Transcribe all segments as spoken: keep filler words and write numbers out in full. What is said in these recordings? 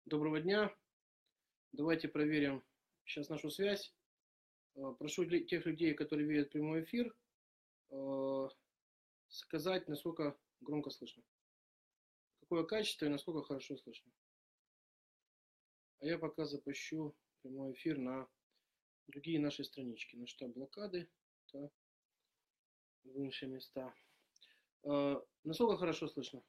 Доброго дня. Давайте проверим сейчас нашу связь. Э, Прошу ли- тех людей, которые видят прямой эфир, э, сказать, насколько громко слышно. Какое качество и насколько хорошо слышно. А я пока запущу прямой эфир на другие наши странички. На штаб блокады, да, в іншие места. Э, Насколько хорошо слышно?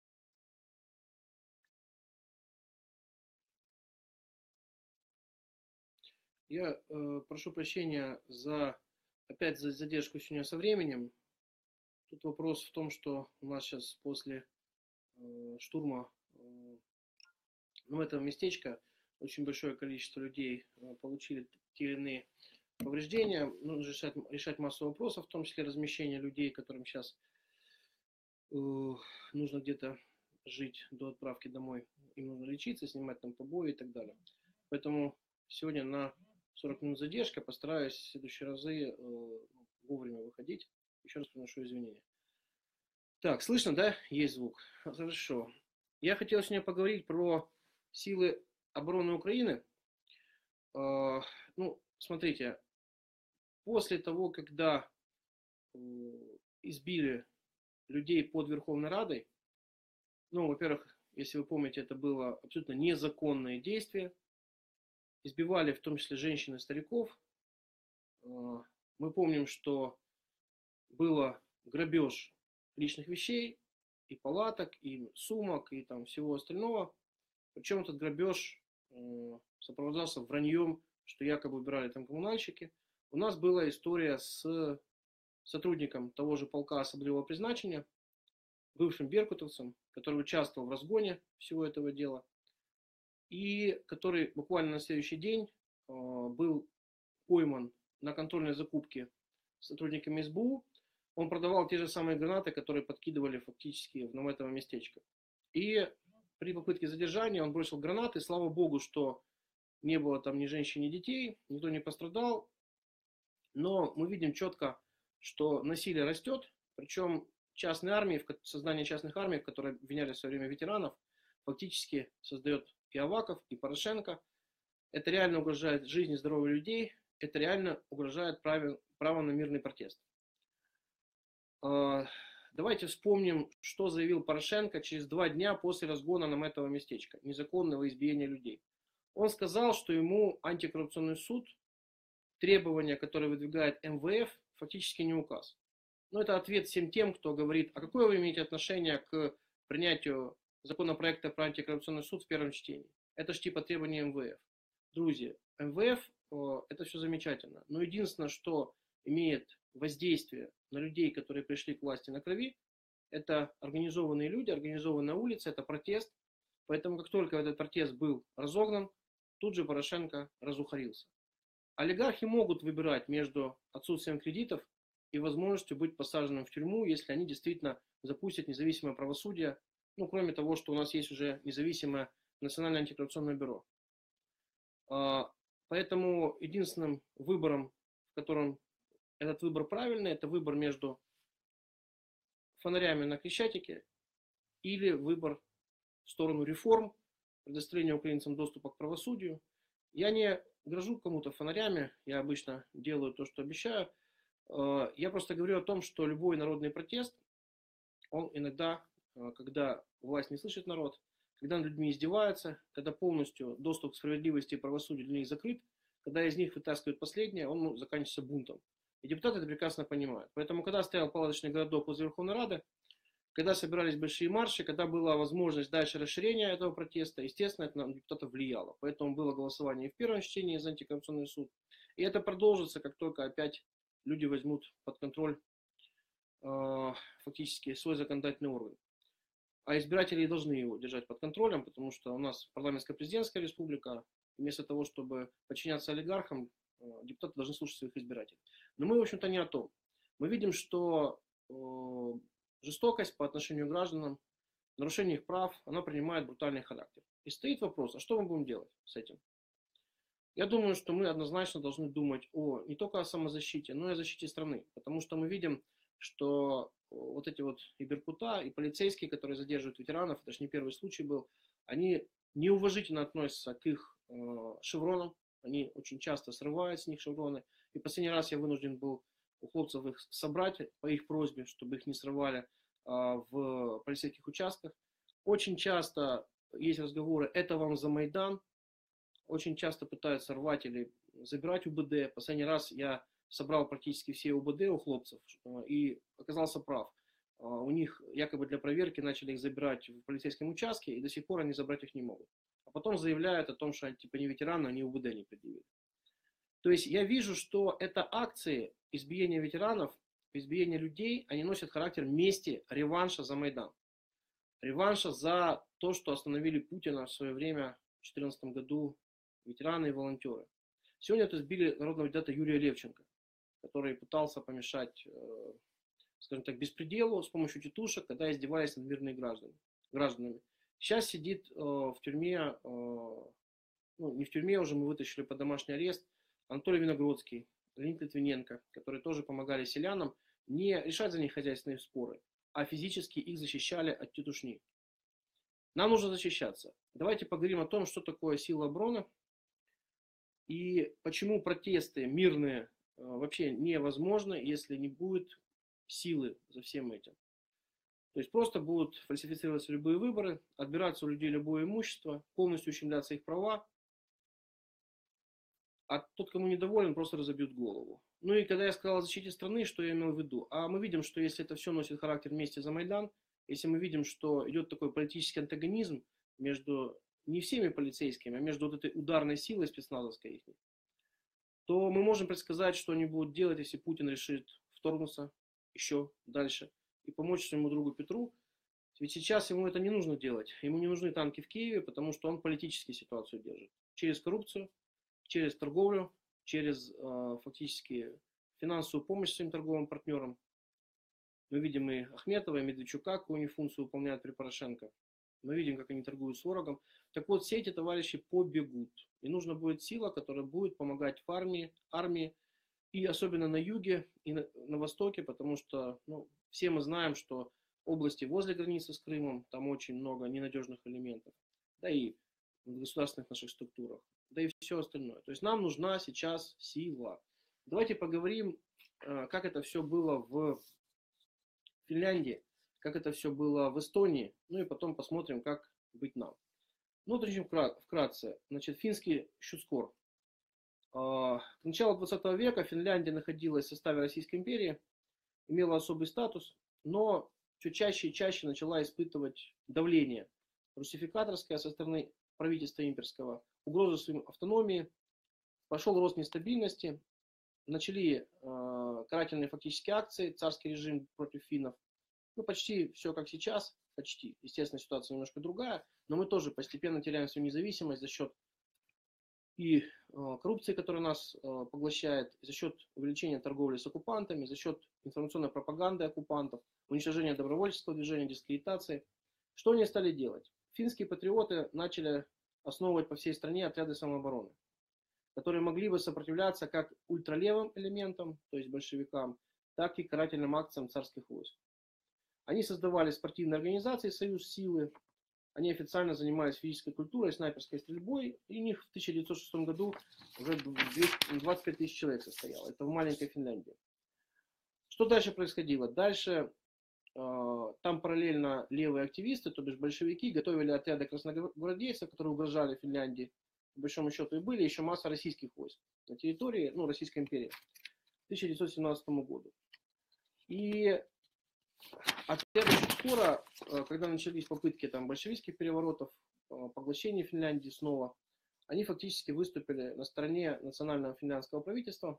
Я э, прошу прощения за опять за задержку сегодня со временем. Тут вопрос в том, что у нас сейчас после э, штурма э, ну, этого местечка очень большое количество людей э, получили те или иные повреждения. Нужно решать, решать массу вопросов, в том числе размещение людей, которым сейчас э, нужно где-то жить до отправки домой. Им нужно лечиться, снимать там побои и так далее. Поэтому сегодня на сорок минут задержка, постараюсь в следующие разы э, вовремя выходить. Еще раз приношу извинения. Так, слышно, да? Есть звук. Хорошо. Я хотел сегодня поговорить про силы обороны Украины. Э, Ну, смотрите, после того, когда э, избили людей под Верховной Радой, ну, во-первых, если вы помните, это было абсолютно незаконное действие. Избивали в том числе женщин и стариков. Э, Мы помним, что было грабеж личных вещей, и палаток, и сумок, и там всего остального. Причем этот грабеж э, сопровождался враньем, что якобы убирали там коммунальщики. У нас была история с сотрудником того же полка особливого призначения, бывшим беркутовцем, который участвовал в разгоне всего этого дела, и который буквально на следующий день э, был пойман на контрольной закупке сотрудниками эс бэ у. Он продавал те же самые гранаты, которые подкидывали фактически в наметово местечко. И при попытке задержания он бросил гранаты. Слава богу, что не было там ни женщин, ни детей, никто не пострадал. Но мы видим четко, что насилие растет. Причем частные армии, создание частных армий, в которые обвиняли в свое время ветеранов, фактически создает и Аваков, и Порошенко. Это реально угрожает жизни и здоровью людей. Это реально угрожает праве, право на мирный протест. Давайте вспомним, что заявил Порошенко через два дня после разгона наметового местечка, незаконного избиения людей. Он сказал, что ему антикоррупционный суд, требования, которые выдвигает эм вэ эф, фактически не указ. Но это ответ всем тем, кто говорит, а какое вы имеете отношение к принятию законопроекта про антикоррупционный суд в первом чтении? Это же типа требования эм вэ эф. Друзья, эм вэ эф это все замечательно, но единственное, что имеет воздействие на людей, которые пришли к власти на крови, это организованные люди, организованная улица, это протест. Поэтому как только этот протест был разогнан, тут же Порошенко разухарился. Олигархи могут выбирать между отсутствием кредитов и возможностью быть посаженным в тюрьму, если они действительно запустят независимое правосудие, ну, кроме того, что у нас есть уже независимое Национальное антикоррупционное бюро. Поэтому единственным выбором, в котором этот выбор правильный, это выбор между фонарями на Крещатике или выбор в сторону реформ, предоставления украинцам доступа к правосудию. Я не грожу кому-то фонарями, я обычно делаю то, что обещаю. Я просто говорю о том, что любой народный протест, он иногда, когда власть не слышит народ, когда над людьми издеваются, когда полностью доступ к справедливости и правосудию для них закрыт, когда из них вытаскивают последнее, он ну, заканчивается бунтом. И депутаты это прекрасно понимают. Поэтому, когда стоял палаточный городок возле Верховной Рады, когда собирались большие марши, когда была возможность дальше расширения этого протеста, естественно, это на депутатов влияло. Поэтому было голосование и в первом чтении за антикоррупционный суд. И это продолжится, как только опять люди возьмут под контроль э, фактически свой законодательный орган. А избиратели должны его держать под контролем, потому что у нас парламентско-президентская республика. Вместо того, чтобы подчиняться олигархам, депутаты должны слушать своих избирателей. Но мы, в общем-то, не о том. Мы видим, что э, жестокость по отношению к гражданам, нарушение их прав, она принимает брутальный характер. И стоит вопрос, а что мы будем делать с этим? Я думаю, что мы однозначно должны думать о, не только о самозащите, но и о защите страны. Потому что мы видим, что вот эти вот и беркута, и полицейские, которые задерживают ветеранов, это же не первый случай был, они неуважительно относятся к их э, шевронам, они очень часто срывают с них шевроны. И последний раз я вынужден был у хлопцев их собрать по их просьбе, чтобы их не срывали э, в полицейских участках. Очень часто есть разговоры, это вам за Майдан. Очень часто пытаются рвать или забирать УБД. Последний раз я собрал практически все УБД у хлопцев и оказался прав. У них якобы для проверки начали их забирать в полицейском участке, и до сих пор они забрать их не могут. А потом заявляют о том, что типа не ветераны, они УБД не предъявили. То есть я вижу, что это акции избиения ветеранов, избиения людей, они носят характер мести, реванша за Майдан. Реванша за то, что остановили Путина в свое время в две тысячи четырнадцатом году ветераны и волонтеры. Сегодня это сбили народного депутата Юрия Левченко, который пытался помешать, скажем так, беспределу с помощью тетушек, когда издевались над мирными гражданами. гражданами. Сейчас сидит в тюрьме, ну не в тюрьме уже, мы вытащили под домашний арест, Анатолий Виногродский, Леонид Литвиненко, которые тоже помогали селянам не решать за них хозяйственные споры, а физически их защищали от тетушни. Нам нужно защищаться. Давайте поговорим о том, что такое сила обороны и почему протесты мирные вообще невозможны, если не будет силы за всем этим. То есть просто будут фальсифицироваться любые выборы, отбираться у людей любое имущество, полностью ущемляться их права, а тот, кому недоволен, просто разобьют голову. Ну и когда я сказал о защите страны, что я имел в виду? А мы видим, что если это все носит характер мести за Майдан, если мы видим, что идет такой политический антагонизм между не всеми полицейскими, а между вот этой ударной силой спецназовской их, то мы можем предсказать, что они будут делать, если Путин решит вторгнуться еще дальше и помочь своему другу Петру. Ведь сейчас ему это не нужно делать. Ему не нужны танки в Киеве, потому что он политически ситуацию держит. Через коррупцию, через торговлю, через э, фактически финансовую помощь своим торговым партнерам. Мы видим и Ахметова, и Медведчука, какую они функцию выполняют при Порошенко. Мы видим, как они торгуют с ворогом. Так вот, все эти товарищи побегут. И нужна будет сила, которая будет помогать в армии, армии, и особенно на юге и на, на востоке, потому что ну, все мы знаем, что области возле границы с Крымом, там очень много ненадежных элементов, да и в государственных наших структурах, да и все остальное. То есть нам нужна сейчас сила. Давайте поговорим, как это все было в Финляндии, как это все было в Эстонии, ну и потом посмотрим, как быть нам. Ну, вот очень вкратце. Значит, финский Щуцкор. К началу двадцатого века Финляндия находилась в составе Российской империи, имела особый статус, но все чаще и чаще начала испытывать давление русификаторское со стороны правительства имперского, угрозу своей автономии, пошел рост нестабильности, начали э, карательные фактические акции, царский режим против финнов. Ну, почти все как сейчас, почти. Естественно, ситуация немножко другая, но мы тоже постепенно теряем свою независимость за счет и э, коррупции, которая нас э, поглощает, за счет увеличения торговли с оккупантами, за счет информационной пропаганды оккупантов, уничтожения добровольческого движения, дискредитации. Что они стали делать? Финские патриоты начали основывать по всей стране отряды самообороны, которые могли бы сопротивляться как ультралевым элементам, то есть большевикам, так и карательным акциям царских войск. Они создавали спортивные организации «Союз силы», они официально занимались физической культурой, снайперской стрельбой, и у них в тысяча девятьсот шестом году уже двадцать пять тысяч человек состояло. Это в маленькой Финляндии. Что дальше происходило? Дальше э, там параллельно левые активисты, то бишь большевики, готовили отряды красногвардейцев, которые угрожали Финляндии. По большому счету и были еще масса российских войск на территории, ну, Российской империи к тысяча девятьсот семнадцатому году. И отряды Щуцкора, когда начались попытки там, большевистских переворотов, поглощения Финляндии снова, они фактически выступили на стороне национального финляндского правительства.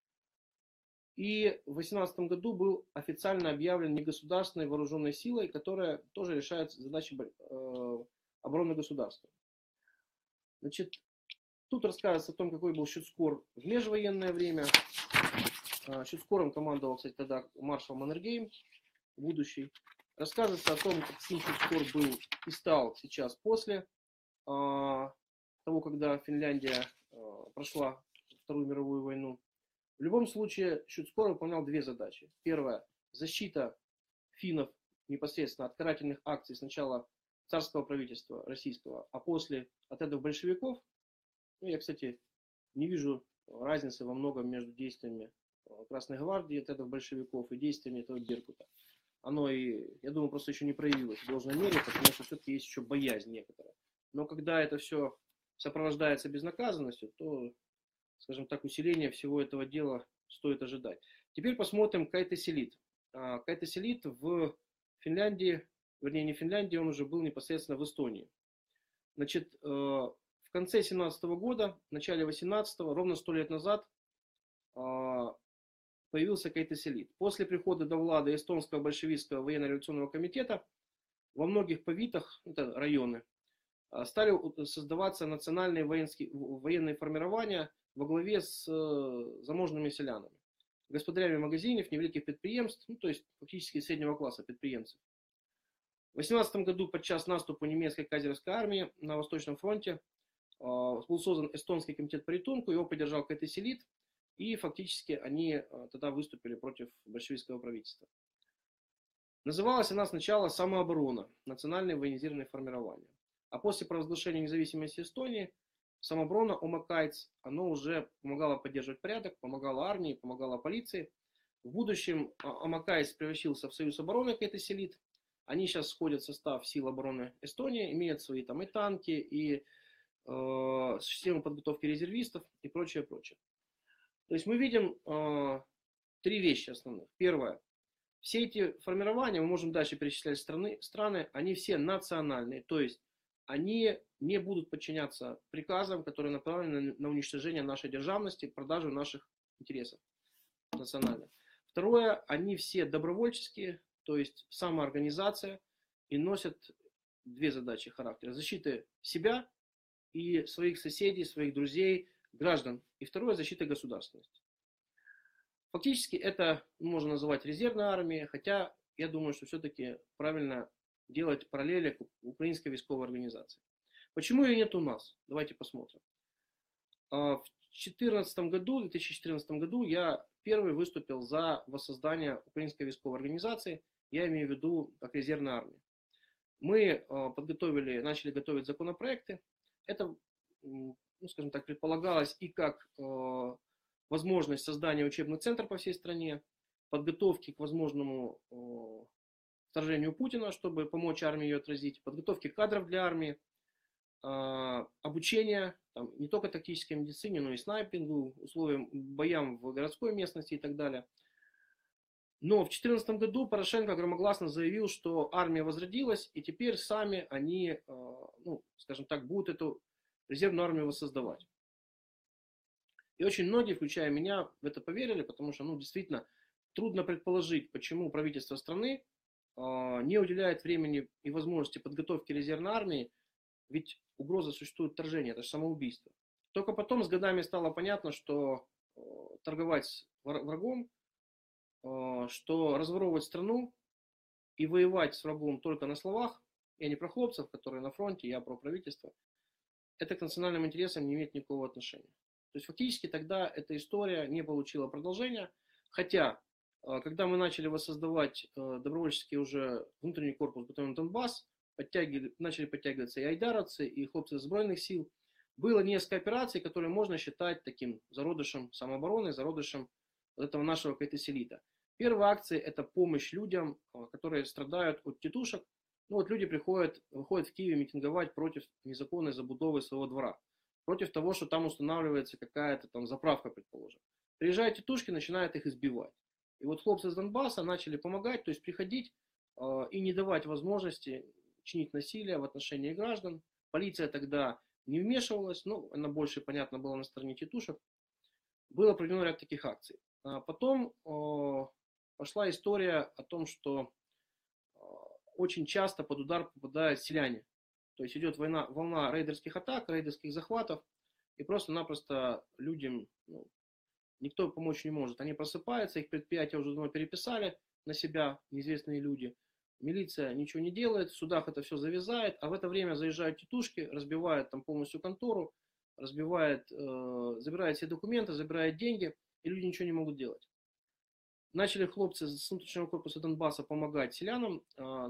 И в две тысячи восемнадцатом году был официально объявлен негосударственной вооруженной силой, которая тоже решает задачи обороны государства. Значит, тут рассказывается о том, какой был Щуцкор в межвоенное время. Щуцкором командовал, кстати, тогда маршал Маннергейм, будущий. Рассказывается о том, как Щуцкор был и стал сейчас после того, когда Финляндия прошла Вторую мировую войну. В любом случае, Щуцкор выполнял две задачи. Первая – защита финнов непосредственно от карательных акций сначала царского правительства российского, а после отрядов большевиков, ну, я, кстати, не вижу разницы во многом между действиями Красной гвардии, отрядов большевиков и действиями этого Беркута. Оно и, я думаю, просто еще не проявилось в должной мере, потому что все-таки есть еще боязнь некоторая. Но когда это все сопровождается безнаказанностью, то, скажем так, усиление всего этого дела стоит ожидать. Теперь посмотрим Кайта-Селит. Кайта-Селит в Финляндии, вернее не в Финляндии, он уже был непосредственно в Эстонии. Значит, в конце семнадцатого года, в начале восемнадцатого, ровно сто лет назад, появился Кайта-Селит. После прихода до влады эстонского большевистского военно-революционного комитета во многих повитах, это районы, стали создаваться национальные военские, военные формирования во главе с заможными селянами, господарями магазинов, невеликих предприемств, ну, то есть фактически среднего класса предприемцев. В восемнадцатом году, подчас наступу немецкой кайзеровской армии на Восточном фронте, был создан эстонский комитет по ритунку, его поддержал Кайта-Селит, и фактически они тогда выступили против большевистского правительства. Называлась она сначала «Самооборона», национальное военизированное формирование. А после провозглашения независимости Эстонии, самооборона Омакайц, оно уже помогало поддерживать порядок, помогало армии, помогало полиции. В будущем Омакайц превратился в союз обороны Кайта-Селит. Они сейчас входят в состав сил обороны Эстонии, имеют свои там и танки, и э, систему подготовки резервистов и прочее, прочее. То есть мы видим э, три вещи основных. Первое. Все эти формирования, мы можем дальше перечислять страны, страны, они все национальные, то есть они не будут подчиняться приказам, которые направлены на уничтожение нашей державности, продажу наших интересов национальных. Второе, они все добровольческие, то есть самоорганизация, и носят две задачи характера: защиты себя и своих соседей, своих друзей, граждан. И второе, защита государственности. Фактически это можно называть резервной армией, хотя я думаю, что все-таки правильно делать параллели к украинской войсковой организации. Почему ее нет у нас? Давайте посмотрим. В две тысячи четырнадцатом году, в две тысячи четырнадцатом году я первый выступил за воссоздание украинской войсковой организации, я имею в виду как резервной армии. Мы подготовили, начали готовить законопроекты. Это, ну, скажем так, предполагалось и как возможность создания учебных центров по всей стране, подготовки к возможному вторжению Путина, чтобы помочь армии ее отразить, подготовки кадров для армии, обучение, там, не только тактической медицине, но и снайпингу, условиям боям в городской местности и так далее. Но в две тысячи четырнадцатом году Порошенко громогласно заявил, что армия возродилась, и теперь сами они, ну, скажем так, будут эту резервную армию воссоздавать. И очень многие, включая меня, в это поверили, потому что, ну, действительно, трудно предположить, почему правительство страны не уделяет времени и возможности подготовки резервной армии, ведь угроза существует вторжения, это же самоубийство. Только потом с годами стало понятно, что торговать с врагом, что разворовывать страну и воевать с врагом только на словах, я не про хлопцев, которые на фронте, я про правительство, это к национальным интересам не имеет никакого отношения. То есть фактически тогда эта история не получила продолжения, хотя когда мы начали воссоздавать добровольческий уже внутренний корпус батальона Донбасс, подтягивали, начали подтягиваться и айдаровцы, и хлопцы Збройных сил, было несколько операций, которые можно считать таким зародышем самообороны, зародышем вот этого нашего Кайта-Селита. Первая акция – это помощь людям, которые страдают от тетушек. Ну вот люди приходят, выходят в Киеве митинговать против незаконной забудовы своего двора, против того, что там устанавливается какая-то там заправка, предположим. Приезжают тетушки, начинают их избивать. И вот хлопцы с Донбасса начали помогать, то есть приходить э, и не давать возможности чинить насилие в отношении граждан. Полиция тогда не вмешивалась, ну, она больше, понятно, была на стороне тетушек. Был определенный ряд таких акций. А потом э, пошла история о том, что э, очень часто под удар попадают селяне. То есть идет война, волна рейдерских атак, рейдерских захватов, и просто-напросто людям, ну, никто помочь не может. Они просыпаются, их предприятия уже давно переписали на себя, неизвестные люди. Милиция ничего не делает, в судах это все завязает, а в это время заезжают тетушки, разбивают там полностью контору, разбивают, э, забирают все документы, забирают деньги, и люди ничего не могут делать. Начали хлопцы с внутреннего корпуса Донбасса помогать селянам. Э, ну,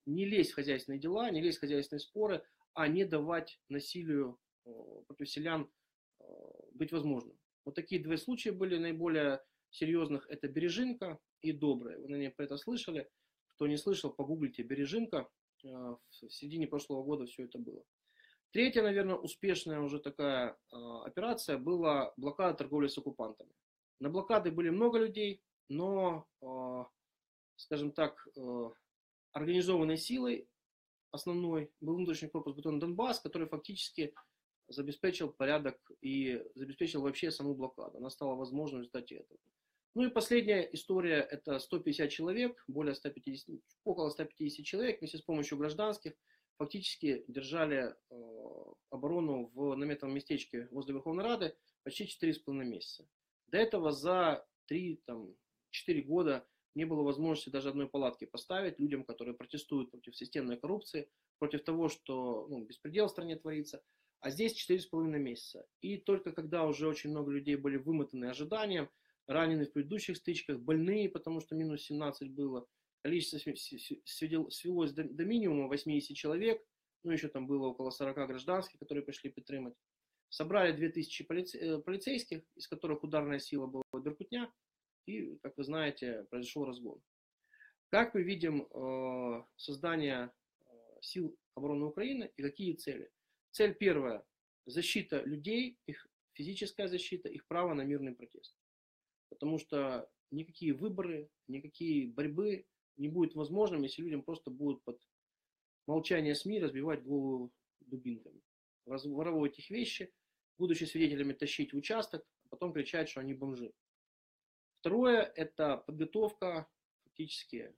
не лезть в хозяйственные дела, не лезть в хозяйственные споры, а не давать насилию против селян быть возможным. Вот такие два случая были наиболее серьезных. Это Бережинка и Добрая. Вы, наверное, про это слышали. Кто не слышал, погуглите Бережинка. В середине прошлого года все это было. Третья, наверное, успешная уже такая операция была блокада торговли с оккупантами. На блокады были много людей, но, скажем так, организованной силой основной был внутренний корпус батальона Донбасс, который фактически забеспечил порядок и забеспечил вообще саму блокаду. Она стала возможной в результате этого. Ну и последняя история, это сто пятьдесят человек, более ста пятидесяти, около ста пятидесяти человек вместе с помощью гражданских фактически держали э, оборону в наметовом местечке возле Верховной Рады почти четыре с половиной месяца. До этого за три-четыре года не было возможности даже одной палатки поставить людям, которые протестуют против системной коррупции, против того, что ну, беспредел в стране творится. А здесь четыре с половиной месяца. И только когда уже очень много людей были вымотаны ожиданием, ранены в предыдущих стычках, больные, потому что минус семнадцать было, количество свелось до, до минимума восемьдесят человек, ну еще там было около сорока гражданских, которые пришли поддержать. Собрали две тысячи полице, полицейских, из которых ударная сила была Беркутня, и, как вы знаете, произошел разгон. Как мы видим создание сил обороны Украины и какие цели? Цель первая – защита людей, их физическая защита, их право на мирный протест. Потому что никакие выборы, никакие борьбы не будут возможным, если людям просто будут под молчание СМИ разбивать голову дубинками, воровать их вещи, будучи свидетелями тащить в участок, а потом кричать, что они бомжи. Второе – это подготовка фактически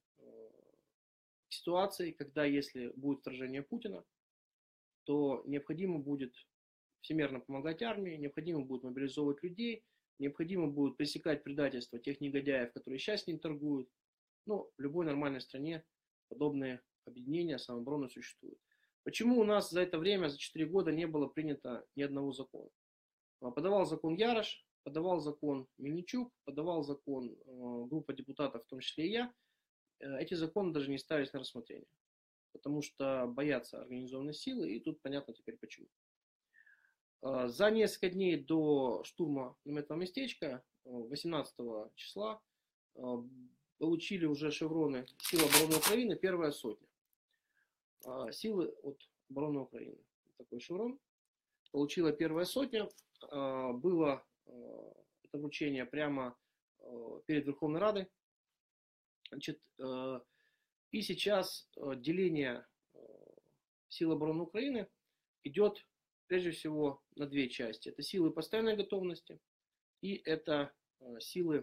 к ситуации, когда если будет вторжение Путина, то необходимо будет всемерно помогать армии, необходимо будет мобилизовывать людей, необходимо будет пресекать предательство тех негодяев, которые сейчас с ним торгуют. Ну, в любой нормальной стране подобные объединения самообороны существуют. Почему у нас за это время, за четыре года не было принято ни одного закона? Подавал закон Ярош, подавал закон Мельничук, подавал закон группа депутатов, в том числе и я. Эти законы даже не ставились на рассмотрение, потому что боятся организованной силы, и тут понятно теперь почему. За несколько дней до штурма наметного местечка, восемнадцатого числа, получили уже шевроны сил обороны Украины первая сотня. Силы от обороны Украины. Такой шеврон. Получила первая сотня. Было это вручение прямо перед Верховной Радой. Значит, и сейчас деление сил обороны Украины идет прежде всего на две части. Это силы постоянной готовности и это силы,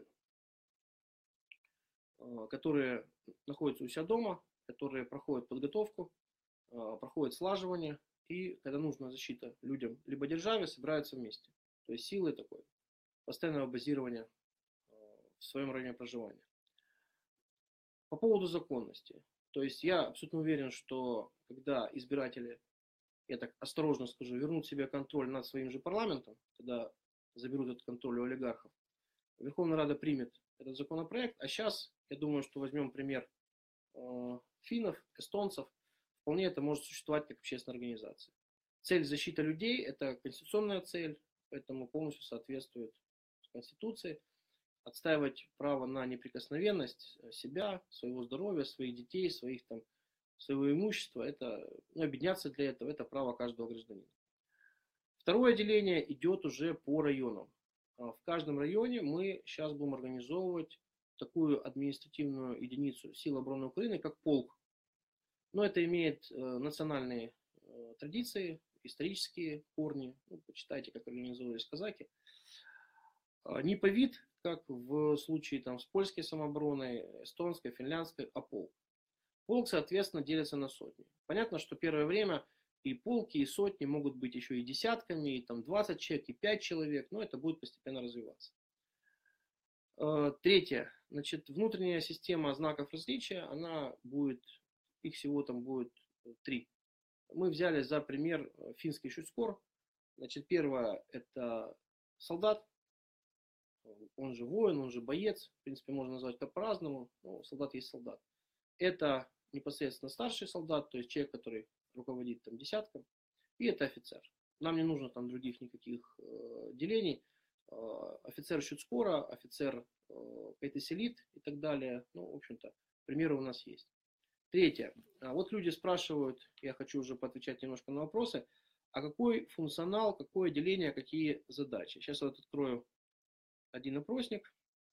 которые находятся у себя дома, которые проходят подготовку, проходят слаживание и, когда нужна защита людям либо державе, собираются вместе. То есть силы такой постоянного базирования в своем районе проживания. По поводу законности. То есть я абсолютно уверен, что когда избиратели, я так осторожно скажу, вернут себе контроль над своим же парламентом, когда заберут этот контроль у олигархов, Верховная Рада примет этот законопроект. А сейчас, я думаю, что возьмем пример э, финнов, эстонцев, вполне это может существовать как общественная организация. Цель защиты людей – это конституционная цель, поэтому полностью соответствует Конституции. Отстаивать право на неприкосновенность себя, своего здоровья, своих детей, своих, там, своего имущества, это, ну, объединяться для этого, это право каждого гражданина. Второе деление идет уже по районам. В каждом районе мы сейчас будем организовывать такую административную единицу сил обороны Украины, как полк. Но это имеет национальные традиции, исторические корни. Ну, почитайте, как организовывались казаки. Не по вид, как в случае там, с польской самообороной, эстонской, финляндской, а полк. Полк, соответственно, делится на сотни. Понятно, что первое время и полки, и сотни могут быть еще и десятками, и там двадцать человек, и пять человек, но это будет постепенно развиваться. Третье. Значит, внутренняя система знаков различия, она будет, их всего там будет три. Мы взяли за пример финский шуцкор. Значит, первое это солдат. Он же воин, он же боец, в принципе, можно назвать как по-разному, но солдат есть солдат. Это непосредственно старший солдат, то есть человек, который руководит там десятком, и это офицер. Нам не нужно там других никаких э, делений. Э, офицер Щуцкора, офицер э, Пейтеселит и так далее. Ну, в общем-то, примеры у нас есть. Третье. Вот люди спрашивают, я хочу уже поотвечать немножко на вопросы, а какой функционал, какое деление, какие задачи. Сейчас вот открою один опросник.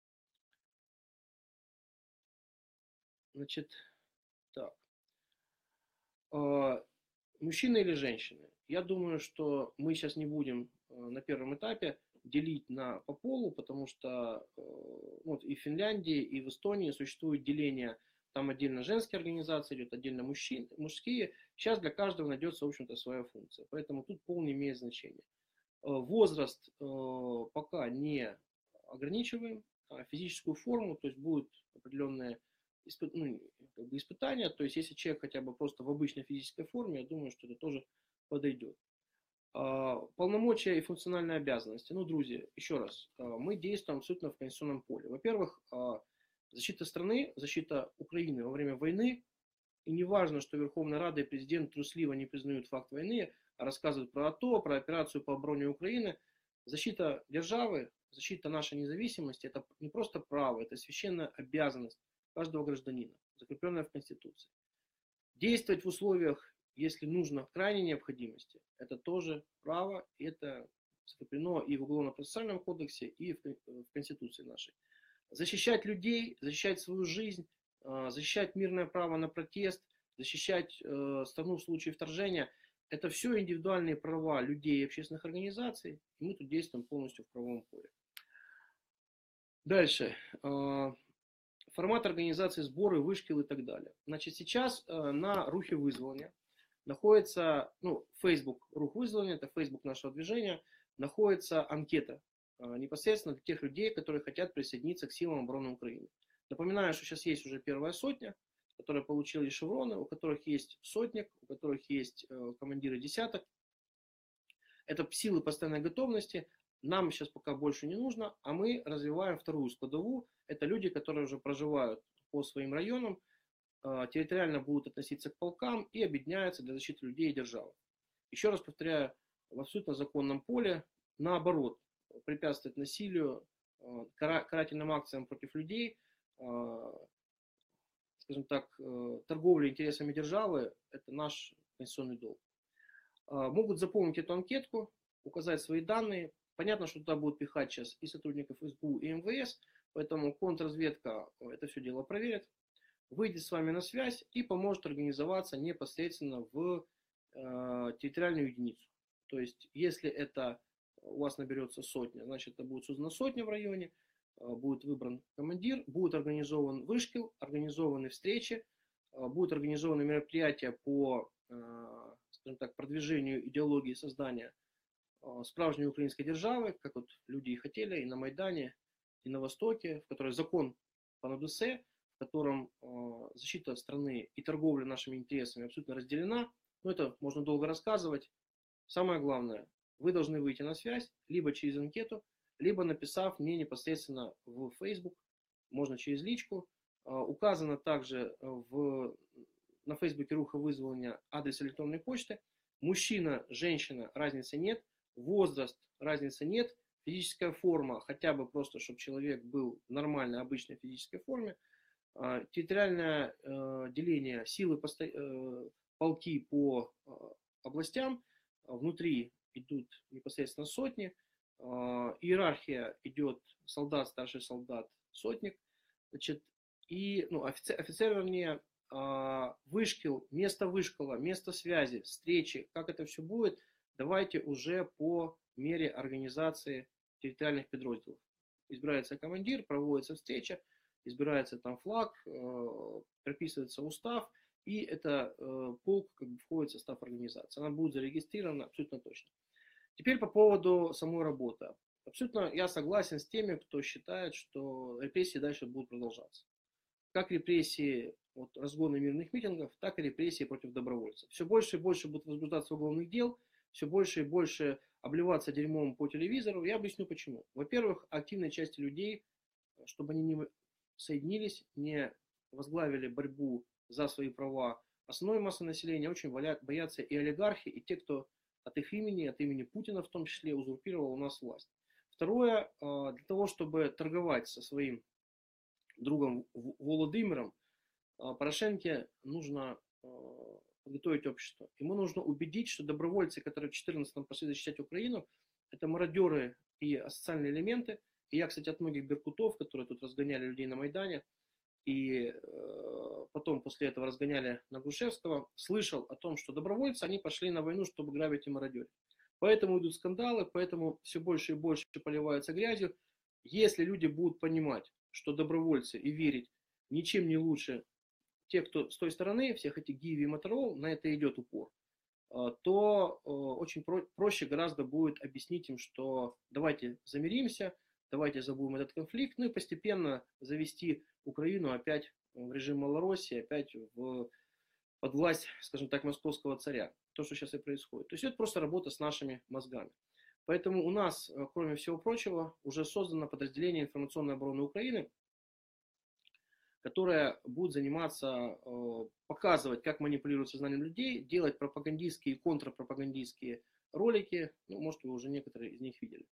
Значит, так. Мужчины или женщины? Я думаю, что мы сейчас не будем на первом этапе делить на, по полу, потому что вот и в Финляндии, и в Эстонии существует деление, там отдельно женские организации идет, отдельно мужчин, мужские. Сейчас для каждого найдется, в общем-то, своя функция. Поэтому тут пол не имеет значения. Возраст пока не ограничиваем, физическую форму, то есть будут определенные испы- ну, как бы испытания, то есть если человек хотя бы просто в обычной физической форме, я думаю, что это тоже подойдет. Полномочия и функциональные обязанности. Ну, друзья, еще раз, мы действуем абсолютно в конституционном поле. Во-первых, защита страны, защита Украины во время войны, и не важно, что Верховная Рада и президент трусливо не признают факт войны, а рассказывают про АТО, про операцию по обороне Украины. Защита державы, защита нашей независимости – это не просто право, это священная обязанность каждого гражданина, закрепленная в Конституции. Действовать в условиях, если нужно, крайней необходимости, это тоже право, и это закреплено и в Уголовно-процессуальном кодексе, и в Конституции нашей. Защищать людей, защищать свою жизнь, защищать мирное право на протест, защищать страну в случае вторжения – это все индивидуальные права людей и общественных организаций, и мы тут действуем полностью в правовом поле. Дальше. Формат организации, сборы, вышкил и так далее. Значит, сейчас на рухе вызвания находится, ну, Facebook рух вызвания, это Facebook нашего движения, находится анкета непосредственно для тех людей, которые хотят присоединиться к силам обороны Украины. Напоминаю, что сейчас есть уже первая сотня, которые получили шевроны, у которых есть сотник, у которых есть командиры десяток. Это силы постоянной готовности. Нам сейчас пока больше не нужно, а мы развиваем вторую складовую. Это люди, которые уже проживают по своим районам, территориально будут относиться к полкам и объединяются для защиты людей и державы. Еще раз повторяю, в абсолютно законном поле, наоборот, препятствовать насилию, карательным акциям против людей, скажем так, торговля интересами державы – это наш конституционный долг. Могут заполнить эту анкетку, указать свои данные. Понятно, что туда будут пихать сейчас и сотрудников СБУ, и МВС, поэтому контрразведка это все дело проверит, выйдет с вами на связь и поможет организоваться непосредственно в э, территориальную единицу. То есть, если это у вас наберется сотня, значит, это будет создана сотня в районе, э, будет выбран командир, будет организован вышкил, организованы встречи, э, будут организованы мероприятия по, э, скажем так, продвижению идеологии создания справжней украинской державы, как вот люди и хотели, и на Майдане, и на Востоке, в которой закон по НДС, в котором э, защита страны и торговля нашими интересами абсолютно разделена. Но это можно долго рассказывать. Самое главное, вы должны выйти на связь либо через анкету, либо написав мне непосредственно в Facebook, можно через личку. Э, указано также в, на Фейсбуке руха вызвания адрес электронной почты. Мужчина, женщина, разницы нет. Возраст, разницы нет, физическая форма, хотя бы просто, чтобы человек был в нормальной, обычной физической форме, территориальное деление, силы, полки по областям, внутри идут непосредственно сотни, иерархия идет солдат, старший солдат, сотник, значит, и, ну, офицер, офицер, вернее, вышкил, место вышкола, место связи, встречи, как это все будет, давайте уже по мере организации территориальных подразделов. Избирается командир, проводится встреча, избирается там флаг, э, прописывается устав, и это э, полк как бы входит в состав организации. Она будет зарегистрирована абсолютно точно. Теперь по поводу самой работы. Абсолютно я согласен с теми, кто считает, что репрессии дальше будут продолжаться. Как репрессии от разгона мирных митингов, так и репрессии против добровольцев. Все больше и больше будут возбуждаться уголовных дел, все больше и больше обливаться дерьмом по телевизору. Я объясню почему. Во-первых, активной части людей, чтобы они не соединились, не возглавили борьбу за свои права основной массы населения, очень боятся и олигархи, и те, кто от их имени, от имени Путина в том числе, узурпировал у нас власть. Второе, для того, чтобы торговать со своим другом Володимиром, Порошенке нужно подготовить общество. Ему нужно убедить, что добровольцы, которые в две тысячи четырнадцатом пошли защищать Украину, это мародеры и асоциальные элементы. И я, кстати, от многих беркутов, которые тут разгоняли людей на Майдане, и э, потом после этого разгоняли на Грушевского, слышал о том, что добровольцы, они пошли на войну, чтобы грабить и мародерить. Поэтому идут скандалы, поэтому все больше и больше поливаются грязью. Если люди будут понимать, что добровольцы, и верить ничем не лучше те, кто с той стороны, всех этих Гиви и Моторол, на это идет упор, то очень про- проще гораздо будет объяснить им, что давайте замиримся, давайте забудем этот конфликт, ну и постепенно завести Украину опять в режим Малороссии, опять в, под власть, скажем так, московского царя. То, что сейчас и происходит. То есть это просто работа с нашими мозгами. Поэтому у нас, кроме всего прочего, уже создано подразделение информационной обороны Украины, которая будет заниматься, показывать, как манипулируют сознанием людей, делать пропагандистские и контрпропагандистские ролики. Ну, может, вы уже некоторые из них видели.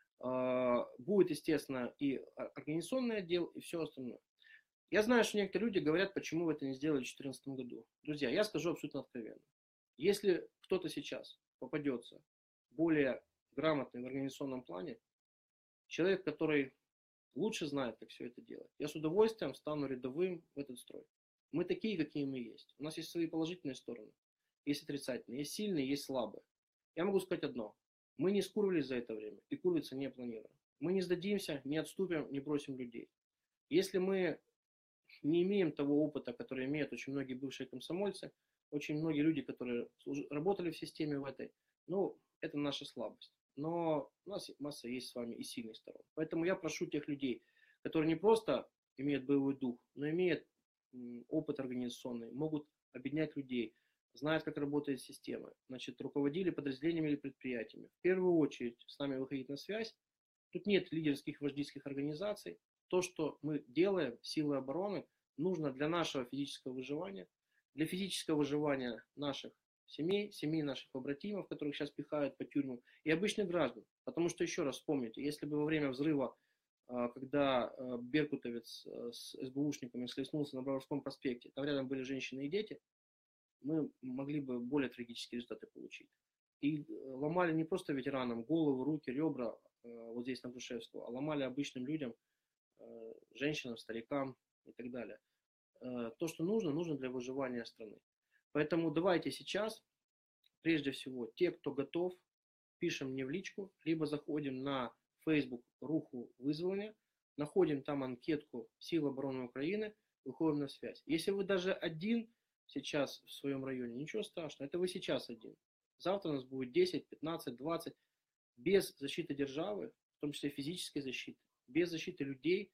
Будет, естественно, и организационный отдел, и все остальное. Я знаю, что некоторые люди говорят, почему вы это не сделали в две тысячи четырнадцатом году. Друзья, я скажу абсолютно откровенно. Если кто-то сейчас попадется более грамотный в организационном плане, человек, который лучше знает, как все это делать, я с удовольствием стану рядовым в этот строй. Мы такие, какие мы есть. У нас есть свои положительные стороны, есть отрицательные, есть сильные, есть слабые. Я могу сказать одно. Мы не скурвились за это время и курвиться не планируем. Мы не сдадимся, не отступим, не бросим людей. Если мы не имеем того опыта, который имеют очень многие бывшие комсомольцы, очень многие люди, которые работали в системе в этой, ну, это наша слабость. Но у нас масса есть с вами и сильных сторон. Поэтому я прошу тех людей, которые не просто имеют боевой дух, но имеют опыт организационный, могут объединять людей, знают, как работает система, значит, руководили подразделениями или предприятиями. В первую очередь с нами выходить на связь. Тут нет лидерских вождистских организаций. То, что мы делаем, силы обороны, нужно для нашего физического выживания, для физического выживания наших семей, семей наших побратимов, которых сейчас пихают по тюрьмам, и обычных граждан. Потому что, еще раз вспомните, если бы во время взрыва, когда беркутовец с эсбэушниками схлестнулся на Броварском проспекте, там рядом были женщины и дети, мы могли бы более трагические результаты получить. И ломали не просто ветеранам голову, руки, ребра, вот здесь на Грушевского, а ломали обычным людям, женщинам, старикам и так далее. То, что нужно, нужно для выживания страны. Поэтому давайте сейчас, прежде всего, те, кто готов, пишем мне в личку, либо заходим на Facebook Руху вызвания, находим там анкетку Силы обороны Украины, выходим на связь. Если вы даже один сейчас в своем районе, ничего страшного, это вы сейчас один. Завтра у нас будет десять, пятнадцать, двадцать. Без защиты державы, в том числе физической защиты, без защиты людей,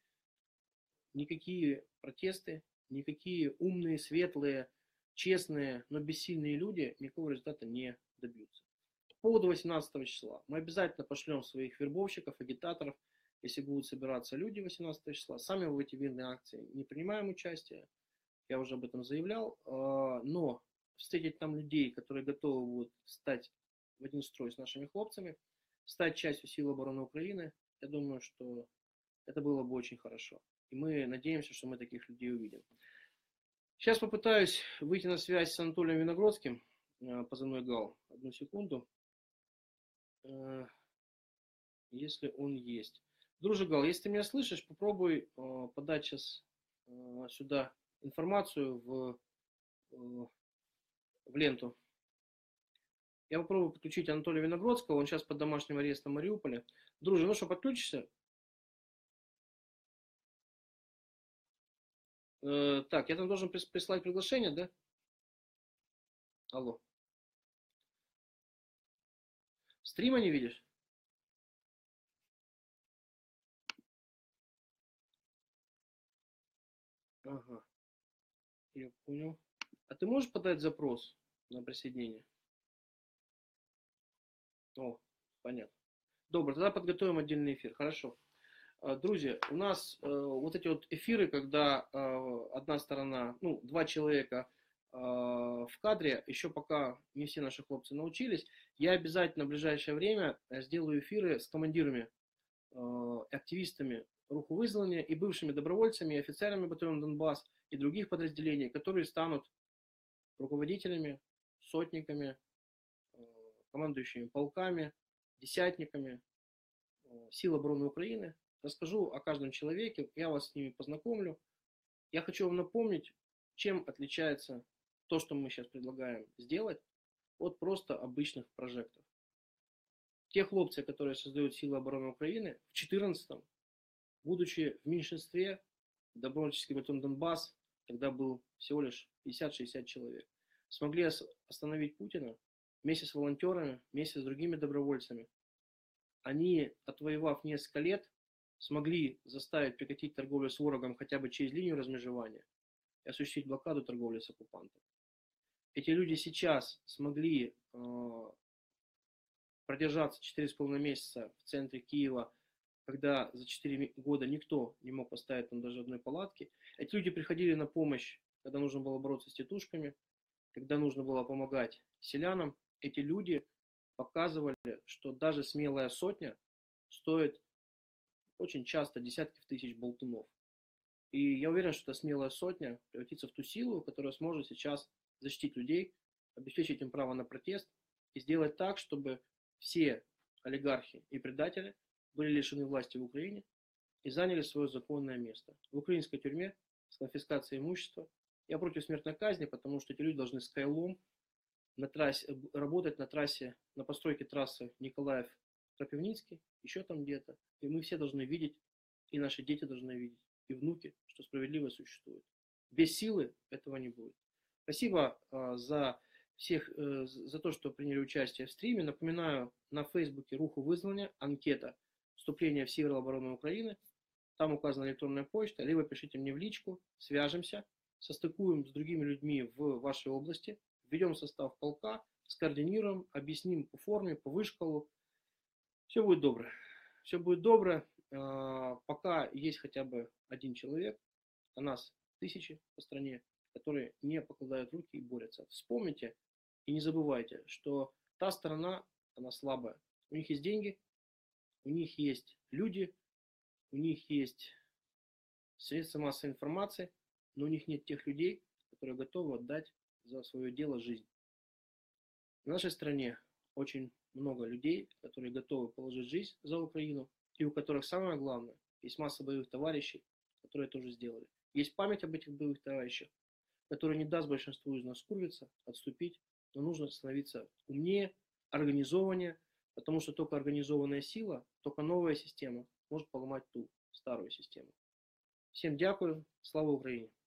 никакие протесты, никакие умные, светлые, честные, но бессильные люди никакого результата не добьются. По поводу восемнадцатого числа. Мы обязательно пошлем своих вербовщиков, агитаторов, если будут собираться люди восемнадцатого числа. Сами в эти мирные акции не принимаем участие. Я уже об этом заявлял. Но встретить там людей, которые готовы будут встать в один строй с нашими хлопцами, стать частью сил обороны Украины, я думаю, что это было бы очень хорошо. И мы надеемся, что мы таких людей увидим. Сейчас попытаюсь выйти на связь с Анатолием Виногродским, позывной ГАУ. Одну секунду. Если он есть. Друже Гал, если ты меня слышишь, попробуй подать сейчас сюда информацию в, в ленту. Я попробую подключить Анатолия Виногродского, он сейчас под домашним арестом в Мариуполе. Друже, ну что, подключишься? Э, так, я там должен прислать приглашение, да? Алло. Стрима не видишь? Ага. Я понял. А ты можешь подать запрос на присоединение? О, понятно. Добро, тогда подготовим отдельный эфир. Хорошо. Друзья, у нас э, вот эти вот эфиры, когда э, одна сторона, ну, два человека э, в кадре, еще пока не все наши хлопцы научились, я обязательно в ближайшее время сделаю эфиры с командирами, э, активистами руху вызвания и бывшими добровольцами, и офицерами батальона Донбасс и других подразделений, которые станут руководителями, сотниками, э, командующими полками, десятниками э, сил обороны Украины. Расскажу о каждом человеке, я вас с ними познакомлю. Я хочу вам напомнить, чем отличается то, что мы сейчас предлагаем сделать, от просто обычных прожектов. Те хлопцы, которые создают силы обороны Украины, в две тысячи четырнадцатом, будучи в меньшинстве, добровольческий батальон Донбасс, тогда был всего лишь пятьдесят-шестьдесят человек, смогли остановить Путина вместе с волонтерами, вместе с другими добровольцами. Они, отвоевав несколько лет, смогли заставить прекратить торговлю с ворогом хотя бы через линию размежевания и осуществить блокаду торговли с оккупантом. Эти люди сейчас смогли э, продержаться четыре с половиной месяца в центре Киева, когда за четыре года никто не мог поставить там даже одной палатки. Эти люди приходили на помощь, когда нужно было бороться с тетушками, когда нужно было помогать селянам. Эти люди показывали, что даже смелая сотня стоит очень часто десятков тысяч болтунов. И я уверен, что эта смелая сотня превратится в ту силу, которая сможет сейчас защитить людей, обеспечить им право на протест и сделать так, чтобы все олигархи и предатели были лишены власти в Украине и заняли свое законное место. В украинской тюрьме с конфискацией имущества. Я против смертной казни, потому что эти люди должны с кайлом на трассе, работать на трассе, на постройке трассы Николаев-Кропивницкий, еще там где-то. И мы все должны видеть, и наши дети должны видеть, и внуки, что справедливость существует. Без силы этого не будет. Спасибо э, за всех, э, за то, что приняли участие в стриме. Напоминаю, на Фейсбуке Руху вызвания анкета вступления в силы обороны Украины. Там указана электронная почта. Либо пишите мне в личку, свяжемся, состыкуем с другими людьми в вашей области, введем состав полка, скоординируем, объясним по форме, по вышкалу. Все будет добро. Все будет добро. Пока есть хотя бы один человек, а нас тысячи по стране, которые не покладают руки и борются. Вспомните и не забывайте, что та сторона, она слабая. У них есть деньги, у них есть люди, у них есть средства массовой информации, но у них нет тех людей, которые готовы отдать за свое дело жизнь. В нашей стране очень много людей, которые готовы положить жизнь за Украину, и у которых самое главное, есть масса боевых товарищей, которые тоже сделали. Есть память об этих боевых товарищах, которая не даст большинству из нас скурвиться, отступить, но нужно становиться умнее, организованнее, потому что только организованная сила, только новая система может поломать ту старую систему. Всем дякую, слава Украине!